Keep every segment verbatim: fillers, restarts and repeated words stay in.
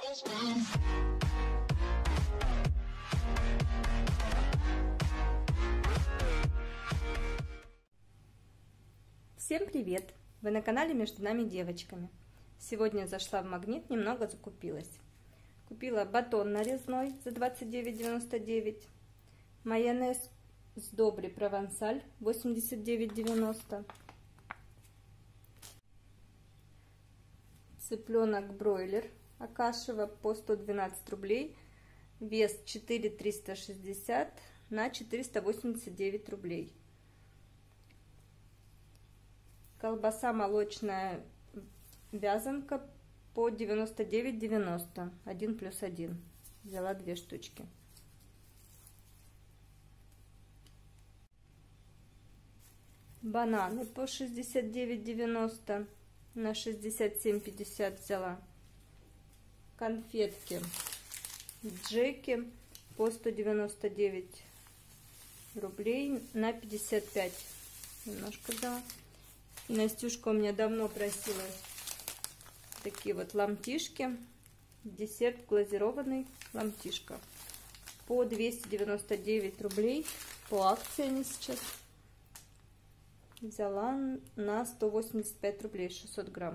Всем привет! Вы на канале Между нами девочками. Сегодня зашла в Магнит, немного закупилась. Купила батон нарезной за двадцать девять девяносто девять, майонез с Добри Провансаль восемьдесят девять девяносто, цыпленок бройлер Акашево по сто двенадцать рублей, вес четыре триста шестьдесят на четыреста восемьдесят девять рублей. Колбаса молочная вязанка по девяносто девять девяносто, один плюс один. Взяла две штучки. Бананы по шестьдесят девять девяносто на шестьдесят семь пятьдесят взяла. Конфетки Джеки по сто девяносто девять рублей на пятьдесят пять. Немножко взяла. И Настюшка у меня давно просила такие вот ломтишки. Десерт глазированный ломтишка. По двести девяносто девять рублей. По акции они сейчас. Взяла на сто восемьдесят пять рублей, шестьсот грамм.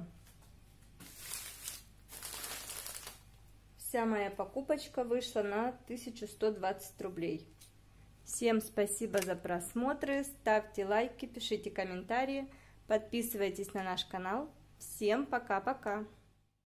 Вся моя покупочка вышла на тысячу сто двадцать рублей. Всем спасибо за просмотры. Ставьте лайки, пишите комментарии. Подписывайтесь на наш канал. Всем пока-пока!